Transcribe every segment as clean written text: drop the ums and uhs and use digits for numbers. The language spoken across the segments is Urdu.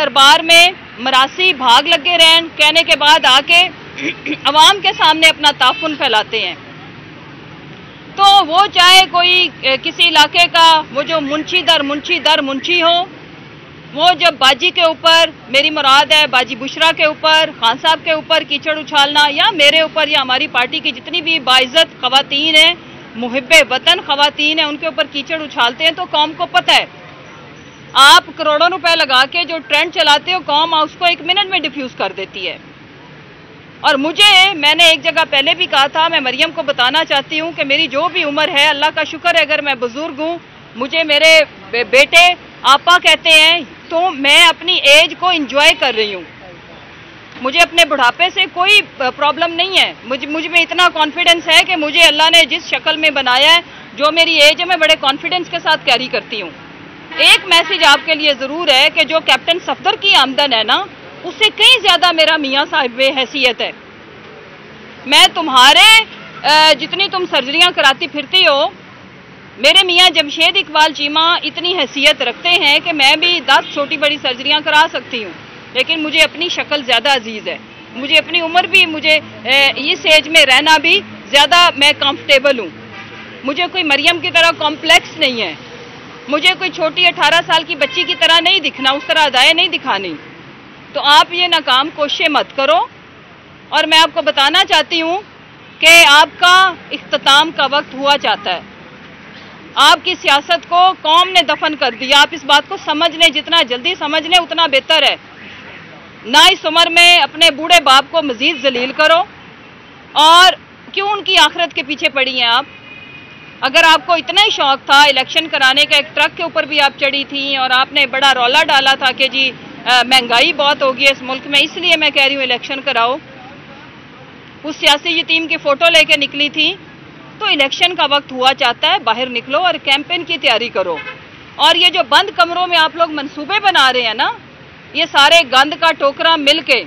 دربار میں مراسی بھاگ لگے رہن کہنے کے بعد آ کے عوام کے سامنے اپنا تعفن پھیلاتے ہیں. تو وہ چاہے کوئی کسی علاقے کا وہ جو منشی در منشی ہو، وہ جب باجی کے اوپر، میری مراد ہے باجی بشرا کے اوپر، خان صاحب کے اوپر کیچڑ اچھالنا، یا میرے اوپر یا ہماری پارٹی کی جتنی بھی باعزت خواتین ہیں، محب وطن خواتین ہیں، ان کے اوپر کیچڑ اچھالتے ہیں تو قوم کو پتہ ہے. آپ کروڑوں روپے لگا کے جو ٹرینڈ چلاتے ہو، قوم اس کو 1 منٹ میں ڈیفیوز کر دیتی ہے. اور میں نے ایک جگہ پہلے بھی کہا تھا، میں مریم کو بتانا چاہتی ہوں کہ میری جو بھی عمر ہے، اللہ کا شکر ہے اگر میں بزرگ ہوں، مجھے میرے بیٹے آپا کہتے ہیں، تو میں اپنی ایج کو انجوائے کر رہی ہوں. مجھے اپنے بڑھاپے سے کوئی پرابلم نہیں ہے. مجھ میں اتنا کانفیڈنس ہے کہ مجھے اللہ نے جس شکل میں بنایا ہے، جو میری ایج ہے، میں بڑے کانفیڈنس کے ساتھ کیری کرتی ہوں. ایک میسیج آپ کے لیے ضرور ہے کہ جو کیپٹن صفدر کی آمدن ہے نا، اس سے کہیں زیادہ میرا میاں صاحب حیثیت ہے. میں تمہارے جتنی تم سرجریاں کراتی پھرتی ہو، میرے میاں جمشید اقبال چیمہ اتنی حیثیت رکھتے ہیں کہ میں بھی 10 چھوٹی بڑی سرجریاں کرا سکتی ہوں، لیکن مجھے اپنی شکل زیادہ عزیز ہے. مجھے اپنی عمر بھی، مجھے اس ایج میں رہنا بھی زیادہ میں کمفرٹیبل ہوں. مجھے کوئی مریم کی طرح کمپلیکس نہیں ہے. مجھے کوئی چھوٹی 18 سال کی بچی کی طرح نہیں دکھنا، اس طرح ادائیں نہیں دکھانی. تو آپ یہ ناکام کوششیں مت کرو. اور میں آپ کو بتانا چاہتی ہوں کہ آپ کا اختتام کا وقت ہوا چاہتا ہے. آپ کی سیاست کو قوم نے دفن کر دیا. آپ اس بات کو سمجھ لیں، جتنا جلدی سمجھ لیں اتنا بہتر ہے. نہ اس عمر میں اپنے بوڑھے باپ کو مزید ذلیل کرو. اور کیوں ان کی آخرت کے پیچھے پڑی ہیں آپ؟ اگر آپ کو اتنا ہی شوق تھا الیکشن کرانے کا، ایک ٹرک کے اوپر بھی آپ چڑھی تھیں اور آپ نے بڑا رولا ڈالا تھا کہ جی مہنگائی بہت ہوگی اس ملک میں، اس لیے میں کہہ رہی ہوں الیکشن کراؤ. اس سیاسی یتیم کی فوٹو لے کے نکلی تھی. تو الیکشن کا وقت ہوا چاہتا ہے، باہر نکلو اور کیمپین کی تیاری کرو. اور یہ جو بند کمروں میں آپ لوگ منصوبے بنا رہے ہیں نا، یہ سارے گند کا ٹوکرا مل کے،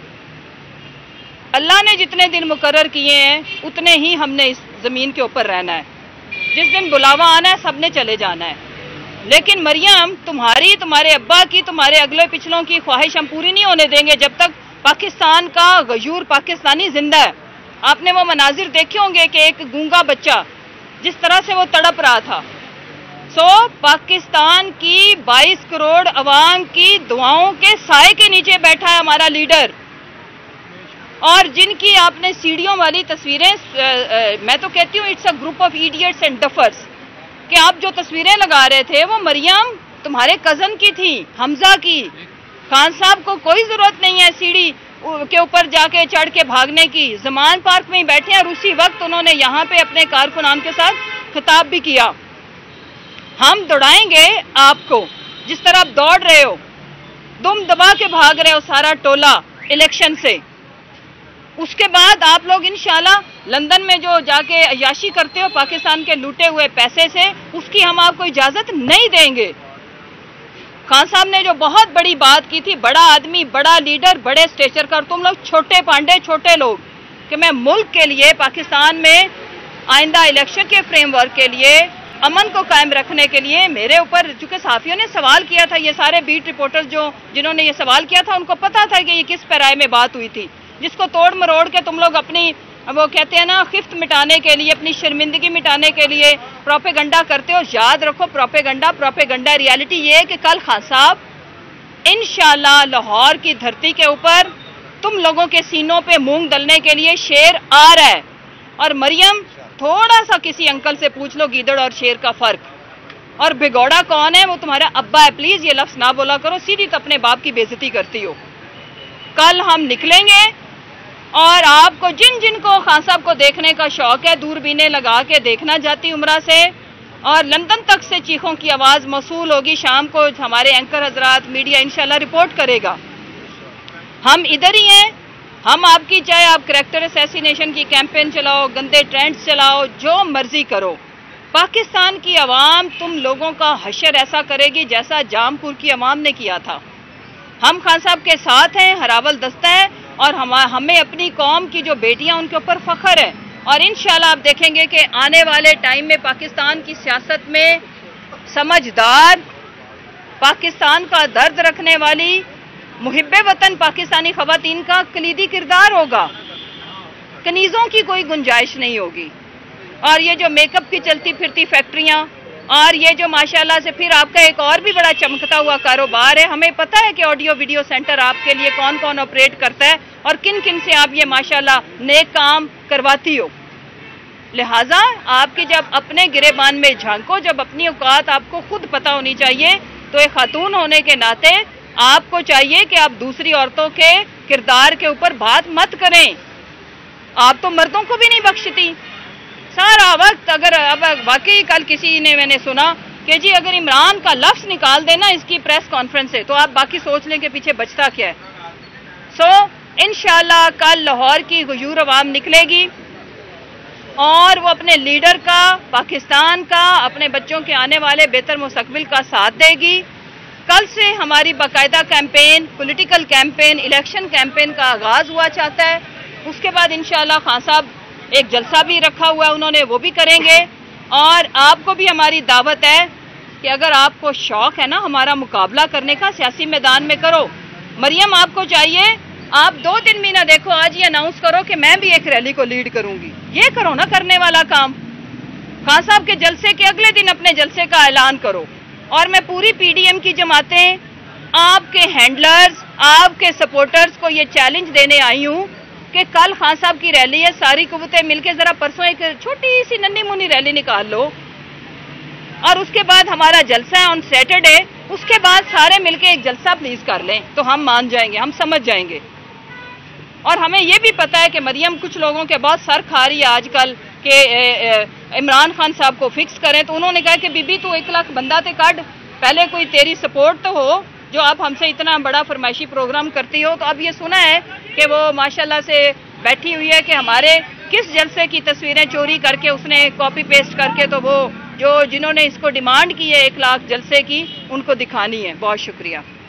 اللہ نے جتنے دن مقرر کیے ہیں اتنے ہی ہم نے اس زمین کے اوپر رہنا ہے. جس دن بلاوا آنا ہے سب نے چلے جانا ہے. لیکن مریم، تمہارے ابا کی، تمہارے اگلے پچھلوں کی خواہش ہم پوری نہیں ہونے دیں گے جب تک پاکستان کا غیور پاکستانی زندہ ہے. آپ نے وہ مناظر دیکھے ہوں گے کہ ایک گونگا بچہ جس طرح سے وہ تڑپ رہا تھا. پاکستان کی 22 کروڑ عوام کی دعاؤں کے سائے کے نیچے بیٹھا ہے ہمارا لیڈر. اور جن کی آپ نے سیڑھیوں والی تصویریں، میں تو کہتی ہوں it's a group of idiots and duffers, کہ آپ جو تصویریں لگا رہے تھے وہ مریم تمہارے کزن کی تھی، حمزہ کی. خان صاحب کو کوئی ضرورت نہیں ہے سیڑھی کے اوپر جا کے چڑھ کے بھاگنے کی. زمان پارک میں ہی بیٹھے ہیں اور اسی وقت انہوں نے یہاں پہ اپنے کارکنان کے ساتھ خطاب بھی کیا. ہم دوڑائیں گے آپ کو جس طرح آپ دوڑ رہے ہو، دم دبا کے بھاگ رہے ہو سارا ٹولہ الیکشن سے. اس کے بعد آپ لوگ انشاءاللہ لندن میں جو جا کے عیاشی کرتے ہو پاکستان کے لوٹے ہوئے پیسے سے، اس کی ہم آپ کو اجازت نہیں دیں گے. خان صاحب نے جو بہت بڑی بات کی تھی، بڑا آدمی، بڑا لیڈر، بڑے اسٹیچر کا، اور تم لوگ چھوٹے پانڈے، چھوٹے لوگ، کہ میں ملک کے لیے، پاکستان میں آئندہ الیکشن کے فریم ورک کے لیے، امن کو قائم رکھنے کے لیے میرے اوپر، چونکہ صحافیوں نے سوال کیا تھا، یہ سارے بیٹ رپورٹرز جنہوں نے یہ سوال کیا تھا ان کو پتا تھا کہ یہ کس پیرائے میں بات ہوئی تھی، جس کو توڑ مروڑ کے تم لوگ اپنی، وہ کہتے ہیں نا، خفت مٹانے کے لیے، اپنی شرمندگی مٹانے کے لیے پروپیگنڈا کرتے ہو. یاد رکھو پروپیگنڈا ریالٹی یہ ہے کہ کل خان صاحب انشاءاللہ لاہور کی دھرتی کے اوپر تم لوگوں کے سینوں پہ مونگ ڈلنے کے لیے شیر آ رہا ہے. اور مریم، تھوڑا سا کسی انکل سے پوچھ لو گیدڑ اور شیر کا فرق. اور بھگوڑا کون ہے؟ وہ تمہارا ابا ہے. پلیز یہ لفظ نہ بولا کرو، سیدھی تو اپنے باپ کی بے عزتی کرتی ہو. کل ہم نکلیں گے اور آپ کو، جن کو خان صاحب کو دیکھنے کا شوق ہے، دوربینیں لگا کے دیکھنا جاتی عمرہ سے، اور لندن تک سے چیخوں کی آواز موصول ہوگی. شام کو ہمارے اینکر حضرات، میڈیا انشاءاللہ رپورٹ کرے گا. ہم ادھر ہی ہیں. ہم آپ کی، چاہے آپ کریکٹر اسیسینیشن کی کیمپین چلاؤ، گندے ٹرینڈز چلاؤ، جو مرضی کرو، پاکستان کی عوام تم لوگوں کا حشر ایسا کرے گی جیسا جام پور کی عوام نے کیا تھا. ہم خان صاحب کے ساتھ ہیں، ہراول دستہ ہے، اور ہمیں اپنی قوم کی جو بیٹیاں ان کے اوپر فخر ہے. اور انشاءاللہ آپ دیکھیں گے کہ آنے والے ٹائم میں پاکستان کی سیاست میں سمجھدار، پاکستان کا درد رکھنے والی، محب وطن پاکستانی خواتین کا کلیدی کردار ہوگا، کنیزوں کی کوئی گنجائش نہیں ہوگی۔ اور یہ جو میک اپ کی چلتی پھرتی فیکٹریاں اور یہ جو ماشاءاللہ سے پھر آپ کا ایک اور بھی بڑا چمکتا ہوا کاروبار ہے، ہمیں پتہ ہے کہ آڈیو ویڈیو سینٹر آپ کے لیے کون کون آپریٹ کرتا ہے اور کن کن سے آپ یہ ماشاءاللہ نیک کام کرواتی ہو۔ لہٰذا آپ کی جب اپنے گریبان میں جھانکو، جب اپنی اوقات آپ کو خود پتہ ہونی چاہیے، تو ایک خاتون ہونے کے ناطے آپ کو چاہیے کہ آپ دوسری عورتوں کے کردار کے اوپر بات مت کریں۔ آپ تو مردوں کو بھی نہیں بخشتی سارا وقت۔ اگر اب واقعی کل کسی نے میں نے سنا کہ جی اگر عمران کا لفظ نکال دینا اس کی پریس کانفرنس سے تو آپ باقی سوچ لیں کہ پیچھے بچتا کیا ہے۔ انشاءاللہ کل لاہور کی غیور عوام نکلے گی اور وہ اپنے لیڈر کا، پاکستان کا، اپنے بچوں کے آنے والے بہتر مستقبل کا ساتھ دے گی۔ کل سے ہماری باقاعدہ campaign, political campaign, election campaign کا آغاز ہوا چاہتا ہے۔ اس کے بعد انشاءاللہ خان صاحب ایک جلسہ بھی رکھا ہوا ہے انہوں نے، وہ بھی کریں گے۔ اور آپ کو بھی ہماری دعوت ہے کہ اگر آپ کو شوق ہے نا ہمارا مقابلہ کرنے کا سیاسی میدان میں کرو۔ مریم آپ کو چاہیے آپ 2 دن بھی نہ دیکھو، آج یہ اناؤنس کرو کہ میں بھی ایک ریلی کو لیڈ کروں گی۔ یہ کرو نا کرنے والا کام۔ خان صاحب کے جلسے کے اگلے دن اپنے جلسے کا اعلان کرو۔ اور میں پوری پی ڈی ایم کی جماعتیں، آپ کے ہینڈلرز، آپ کے سپورٹرز کو یہ چیلنج دینے آئی ہوں کہ کل خان صاحب کی ریلی ہے، ساری قوتیں مل کے ذرا پرسوں ایک چھوٹی سی ننھی منی ریلی نکال لو، اور اس کے بعد ہمارا جلسہ ہے آن سیٹرڈے، اس کے بعد سارے مل کے ایک جلسہ پلیز کر لیں تو ہم مان جائیں گے، ہم سمجھ جائیں گے۔ اور ہمیں یہ بھی پتہ ہے کہ مریم کچھ لوگوں کے بہت سر کھا رہی ہے آج کل کہ عمران خان صاحب کو فکس کریں، تو انہوں نے کہا کہ بی بی تو 1 لاکھ بندہ تے کڈ، پہلے کوئی تیری سپورٹ تو ہو جو آپ ہم سے اتنا بڑا فرمائشی پروگرام کرتی ہو۔ تو اب یہ سنا ہے کہ وہ ماشاءاللہ سے بیٹھی ہوئی ہے کہ ہمارے کس جلسے کی تصویریں چوری کر کے اس نے کاپی پیسٹ کر کے تو وہ جنہوں نے اس کو ڈیمانڈ کی ہے 1 لاکھ جلسے کی ان کو دکھانی ہے۔ بہت شکریہ۔